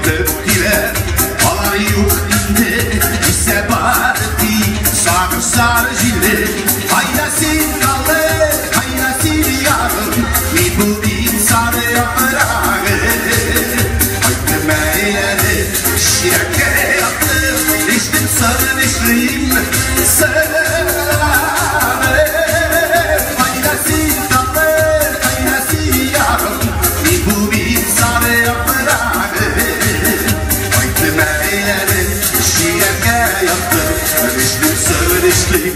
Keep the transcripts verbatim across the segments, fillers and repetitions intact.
айтып келер алар юк динде ise bardi sağırsar jile ayna sen kalı ayna sen yarım mi bu bin sarı yaprağı aytım eyledi şirake yaptım içtim sarı içtim sarı ayna sen kalı ayna sen yarım mi bu bin sarı yaprağı aytım eyledi şirake yaptım içtim sarı içtim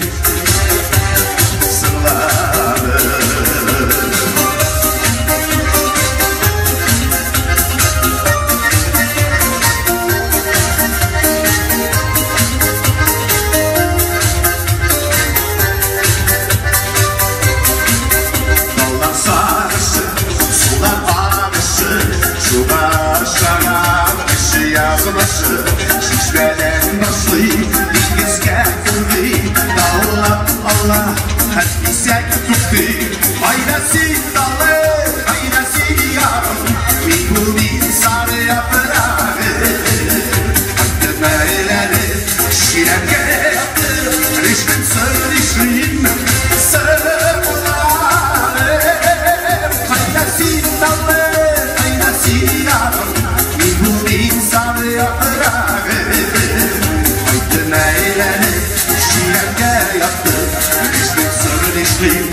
Şişmeden başlayıp İngizge kıldı Dağlar Allah Hepsi tuttu Aynası dalı Aynası yarım Bir bu bir sarı yaprağı Hakkım eyledi Şiremge yaptı Riştim sır riştim Sırları Aynası dalı Aynası yarım Bir bu bir sarı yaprağı Hakkım eyledi Şiremge yaptı Riştim sır riştim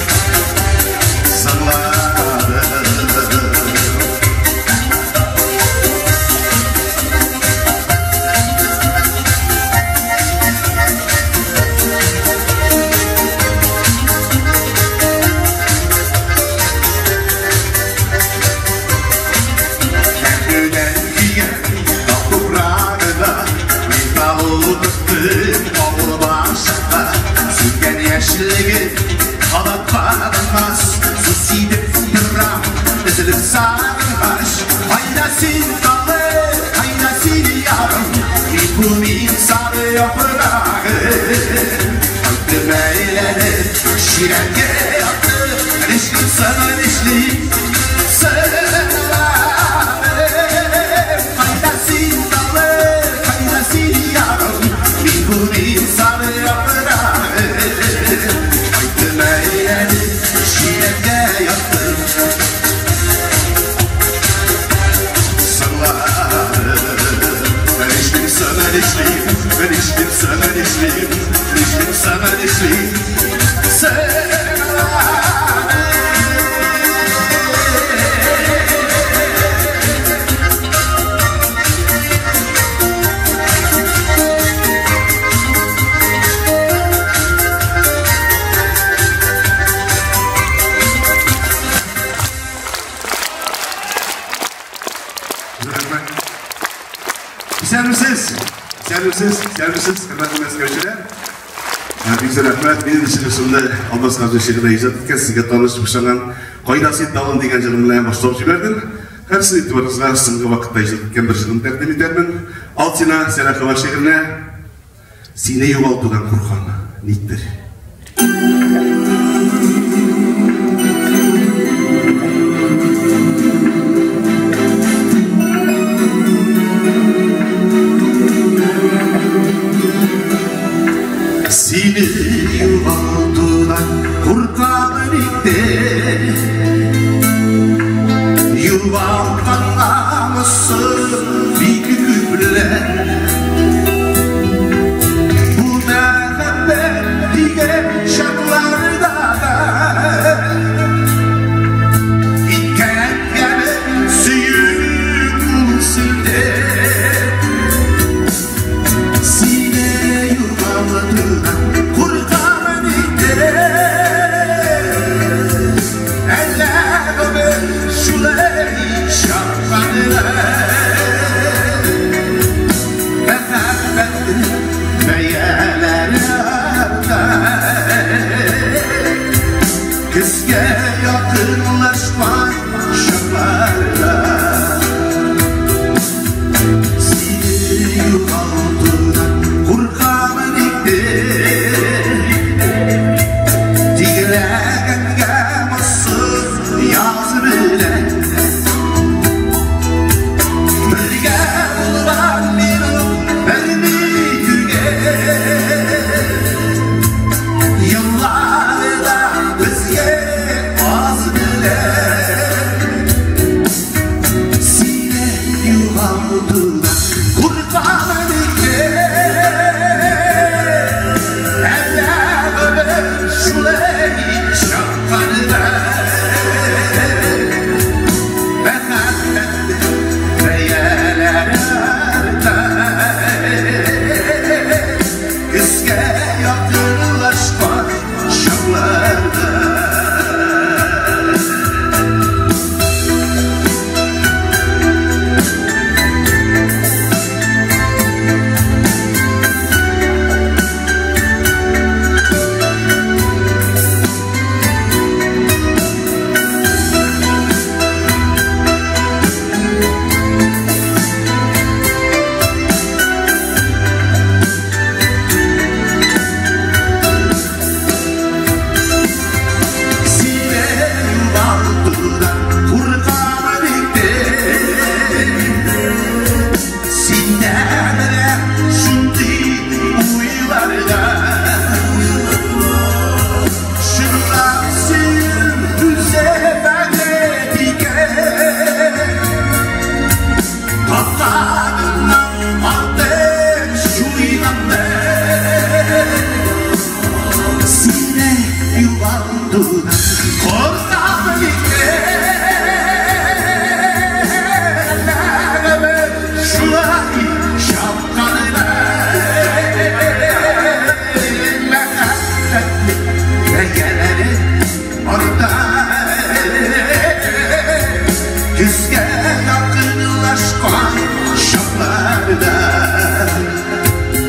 Sarbaş, aynasın kalı, aynasın yarım Bir kumin sarı yaprağı Hakkım eyledi, şirenge yaptı Riştim sana riştim, sırları Aynasın kalı, aynasın yarım Bir kumin sarı yaprağı Hakkım eyledi, şirenge yaptı Ben içtim sana içtim, içtim sana içtim Servisiniz, servisiniz, servisiniz, kırmızı mesajlar. Bizler rahmet, benim için üstünde Allah'ın razı şekilde icad etken sizge tanışmışlanan Koydası dalın degan jilımla başlap jiberdim. Her siz itibarınızga so'nggi vaqtda icad etken bir jilim taqdim etermin. Altina Salahova she'rine Seni yo'qotgan Qur'on nitdir. Seni yuvaldıdan kurtarır itti Yuvaldan namusu bir küpler Bu da ben diye şartlar yuvaldılar kurban ike Ellerimi şuley şakanıda Mehmetli beyeler Kızge yakınlaşma şaplarda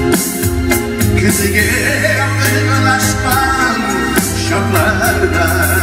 Kızıge yakınlaşman şaplarda